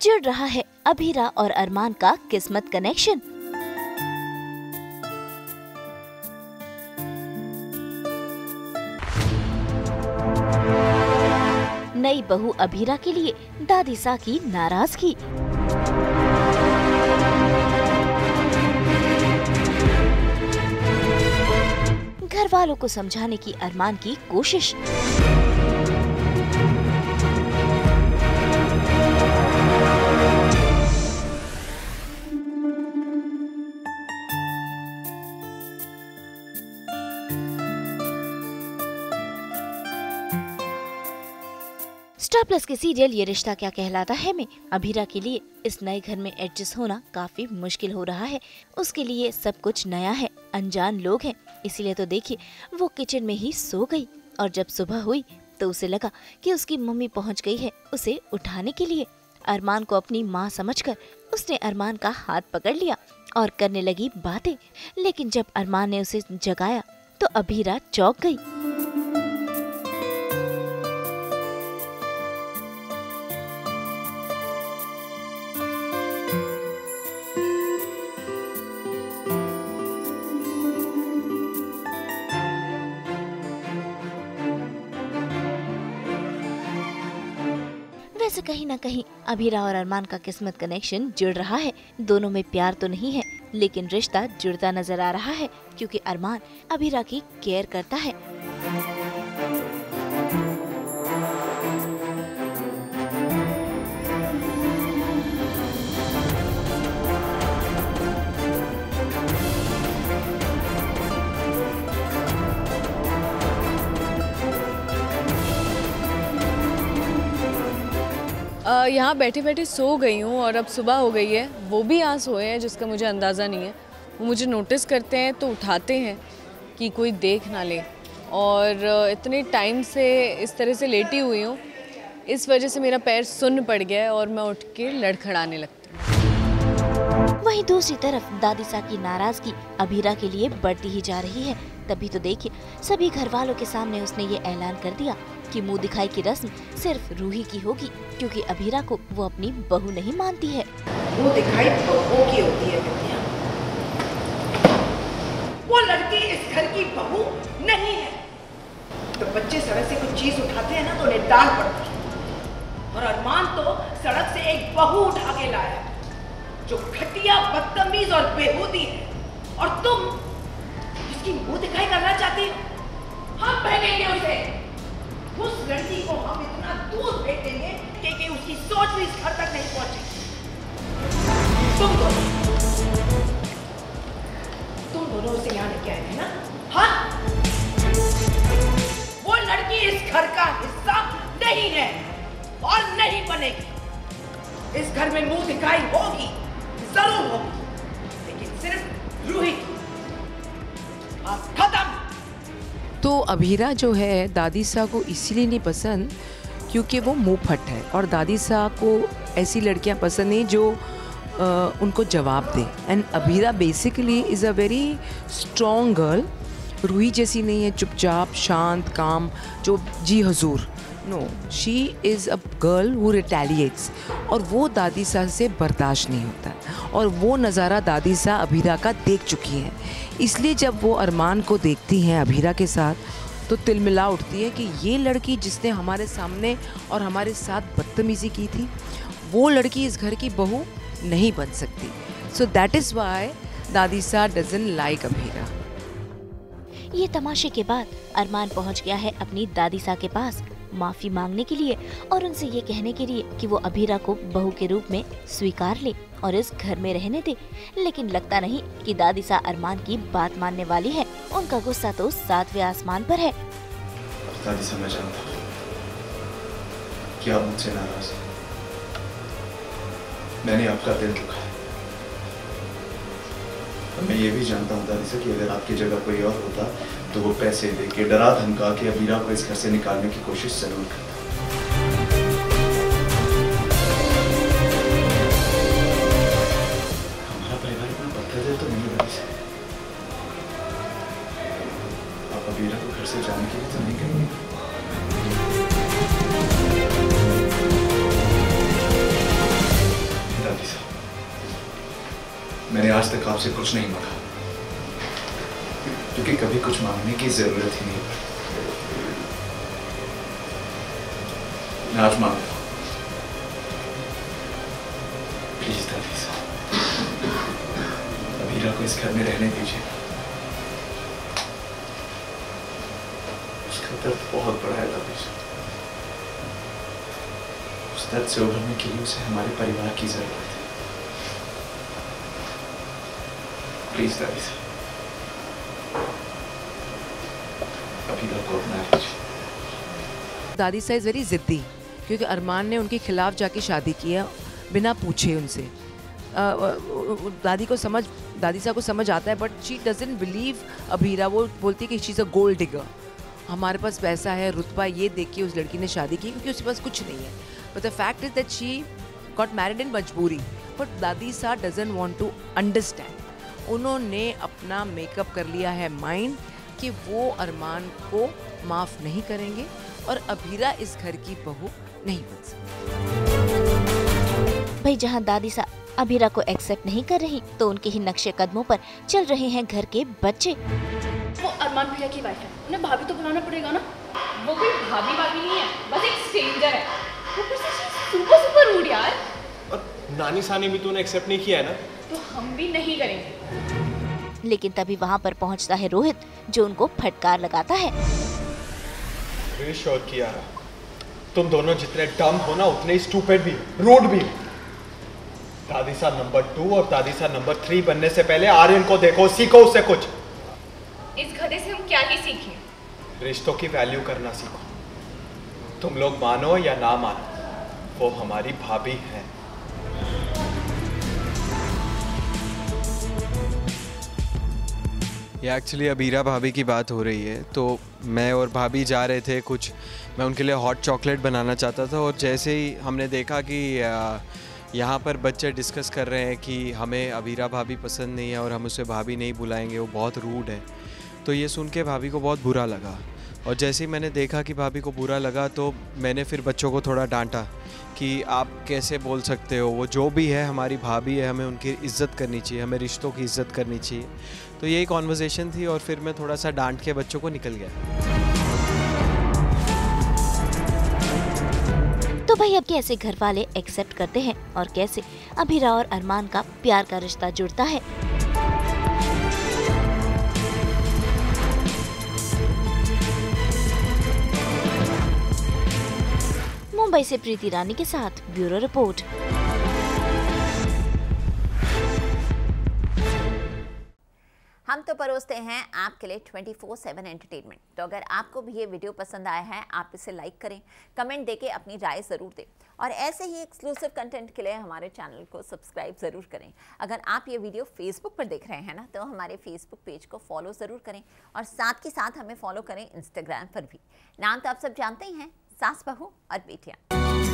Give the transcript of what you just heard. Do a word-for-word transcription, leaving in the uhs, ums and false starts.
जुड़ रहा है अभीरा और अरमान का किस्मत कनेक्शन। नई बहू अभीरा के लिए दादी सा की नाराजगी। घर वालों को समझाने की अरमान की कोशिश। स्टार प्लस के सीरियल ये रिश्ता क्या कहलाता है में अभीरा के लिए इस नए घर में एडजस्ट होना काफी मुश्किल हो रहा है। उसके लिए सब कुछ नया है, अनजान लोग हैं, इसीलिए तो देखिए वो किचन में ही सो गई और जब सुबह हुई तो उसे लगा कि उसकी मम्मी पहुंच गई है उसे उठाने के लिए। अरमान को अपनी माँ समझकर उसने अरमान का हाथ पकड़ लिया और करने लगी बातें, लेकिन जब अरमान ने उसे जगाया तो अभीरा चौंक गई। वैसे कहीं ना कहीं अभीरा और अरमान का किस्मत कनेक्शन जुड़ रहा है। दोनों में प्यार तो नहीं है लेकिन रिश्ता जुड़ता नजर आ रहा है क्योंकि अरमान अभीरा की केयर करता है। यहाँ बैठे बैठे सो गई हूँ और अब सुबह हो गई है। वो भी यहाँ सोए हैं जिसका मुझे अंदाज़ा नहीं है। वो मुझे नोटिस करते हैं तो उठाते हैं कि कोई देख ना ले, और इतने टाइम से इस तरह से लेटी हुई हूँ, इस वजह से मेरा पैर सुन्न पड़ गया है और मैं उठ के लड़खड़ाने लगती हूँ। वहीं दूसरी तरफ दादी सा की नाराजगी अभीरा के लिए बढ़ती ही जा रही है। तभी तो देखिए सभी घर वालों के सामने उसने ये ऐलान कर दिया कि मुंह दिखाई की रस्म सिर्फ रूही की होगी क्योंकि अभीरा को वो अपनी बहू नहीं मानती है। मुंह दिखाई बहू की होती है बिटिया। वो लड़की इस घर की बहू नहीं है। तो बच्चे सड़क से कुछ चीज उठाते हैं ना तो उन्हें डांट पड़ती है, और अरमान तो सड़क से एक बहू उठा के लाया जो घटिया, बदतमीज और बेहूदी है, और तुम उसकी मुंह दिखाई करना चाहती हो। हम भेजेंगे उसे, उस लड़की को हम इतना दूर भेजेंगे कि, कि उसकी सोच भी इस घर तक नहीं पहुंचेगी। तुम दोनों तुम दोनों उसे यहाँ लेके आए थे ना? हाँ, वो लड़की इस घर का हिस्सा नहीं है और नहीं बनेगी। इस घर में मुंह दिखाई होगी, जरूर होगी, लेकिन सिर्फ रूही की। आप खत्म। तो अभीरा जो है दादी सा को इसीलिए नहीं पसंद क्योंकि वो मुंह फट है, और दादी सा को ऐसी लड़कियां पसंद नहीं जो आ, उनको जवाब दे। And Abhira basically is a very strong girl. Ruhi जैसी नहीं है चुपचाप शांत काम जो जी हजूर। No, she is a girl who retaliates, और वो दादी सा से बर्दाश्त नहीं होता, और वो नज़ारा दादी सा अभीरा का देख चुकी हैं। इसलिए जब वो अरमान को देखती हैं अभीरा के साथ तो तिलमिला उठती है कि ये लड़की जिसने हमारे सामने और हमारे साथ बदतमीज़ी की थी, वो लड़की इस घर की बहू नहीं बन सकती। सो दैट इज़ वाई दादी सा डजंट लाइक अभीरा। ये तमाशे के बाद अरमान पहुंच गया है अपनी दादी सा के पास माफी मांगने के लिए और उनसे ये कहने के लिए कि वो अभीरा को बहू के रूप में स्वीकार ले और इस घर में रहने दे। लेकिन लगता नहीं कि दादी सा अरमान की बात मानने वाली है। उनका गुस्सा तो सातवें आसमान पर है। दादी सा, मैं जानता हूं कि आप मुझसे नाराज हैं। मैंने आपका दिल दुखाया। मैं ये भी जानता हूँ दादी सा कि अगर आपकी जगह कोई और होता तो वो पैसे दे के डरा धमका के अभीरा को इस घर से निकालने की कोशिश जरूर करता। हमारा परिवार इतना पत्थर है तो नहीं दादी सा। आप अभीरा को घर से जाने के लिए तो नहीं कहेंगे? आज तक आपसे कुछ नहीं मांगा, क्योंकि कभी कुछ मांगने की जरूरत ही नहीं पड़ती। मैं आज मांग रहा हूं, प्लीज दादी साहब, अबीरा को इस घर में रहने दीजिए। उसका दर्द बहुत बड़ा है दादी साहब, उस दर्द से उभरने के लिए उसे हमारे परिवार की जरूरत है। प्लीज दादी साहब, अबीरा को अपना लीजिए। दादी सा इज़ वेरी ज़िद्दी, क्योंकि अरमान ने उनके खिलाफ जाके शादी किया बिना पूछे उनसे। दादी को समझ दादी सा को समझ आता है, but she doesn't believe Abira. वो बोलती है कि she is a gold digger, हमारे पास पैसा है, रुतबा, ये देख के उस लड़की ने शादी की क्योंकि उसके पास कुछ नहीं है। But the fact is that she got married in मजबूरी। बट दादी सा डजंट वांट टू अंडरस्टैंड। उन्होंने अपना मेकअप कर लिया है माइंड कि वो अरमान को माफ़ नहीं करेंगे और अबीरा इस घर की बहू नहीं बन सकती। भाई जहाँ दादी सा अबीरा को एक्सेप्ट नहीं कर रही, तो उनके ही नक्शे कदमों पर चल रहे हैं घर के बच्चे। वो अरमान भैया की वाइफ है, उन्हें भाभी तो बुलाना पड़ेगा ना। वो कोई भाभी भाभी नहीं है, बस एक स्ट्रेंजर है। वो सुपर सुपर रूड यार। और नानी सानी भी तो उन्हें एक्सेप्ट नहीं किया है ना, तो हम भी नहीं करेंगे। लेकिन तभी वहाँ पर पहुँचता है रोहित, जो उनको फटकार लगाता है। क्रिश और कियारा, तुम दोनों जितने डम हो ना, उतने स्टूपिड भी, रूड भी। दादी सा नंबर टू और दादी सा नंबर थ्री बनने से पहले आर्यन को देखो, सीखो उससे कुछ। इस गधे से हम क्या ही सीखें? रिश्तों की वैल्यू करना सीखो। तुम लोग मानो या ना मानो, वो हमारी भाभी है। ये एक्चुअली अबीरा भाभी की बात हो रही है। तो मैं और भाभी जा रहे थे, कुछ मैं उनके लिए हॉट चॉकलेट बनाना चाहता था, और जैसे ही हमने देखा कि यहाँ पर बच्चे डिस्कस कर रहे हैं कि हमें अबीरा भाभी पसंद नहीं है और हम उसे भाभी नहीं बुलाएंगे, वो बहुत रूड है। तो ये सुन के भाभी को बहुत बुरा लगा, और जैसे ही मैंने देखा कि भाभी को बुरा लगा, तो मैंने फिर बच्चों को थोड़ा डांटा कि आप कैसे बोल सकते हो, वो जो भी है हमारी भाभी है, हमें उनकी इज़्ज़त करनी चाहिए, हमें रिश्तों की इज़्ज़त करनी चाहिए। तो यही कॉन्वर्सेशन थी, और फिर मैं थोड़ा सा डांट के बच्चों को निकल गया। तो भाई अब कैसे घर वाले एक्सेप्ट करते हैं और कैसे अबीरा और अरमान का प्यार का रिश्ता जुड़ता है। मुंबई से प्रीति रानी के साथ ब्यूरो रिपोर्ट। हम तो परोसते हैं आपके लिए ट्वेंटी फोर सेवन एंटरटेनमेंट। तो अगर आपको भी ये वीडियो पसंद आया है, आप इसे लाइक करें, कमेंट देके अपनी राय ज़रूर दें, और ऐसे ही एक्सक्लूसिव कंटेंट के लिए हमारे चैनल को सब्सक्राइब ज़रूर करें। अगर आप ये वीडियो फेसबुक पर देख रहे हैं ना, तो हमारे फेसबुक पेज को फॉलो ज़रूर करें, और साथ के साथ हमें फॉलो करें इंस्टाग्राम पर भी। नाम तो आप सब जानते ही हैं, सास बहू और बेटियाँ।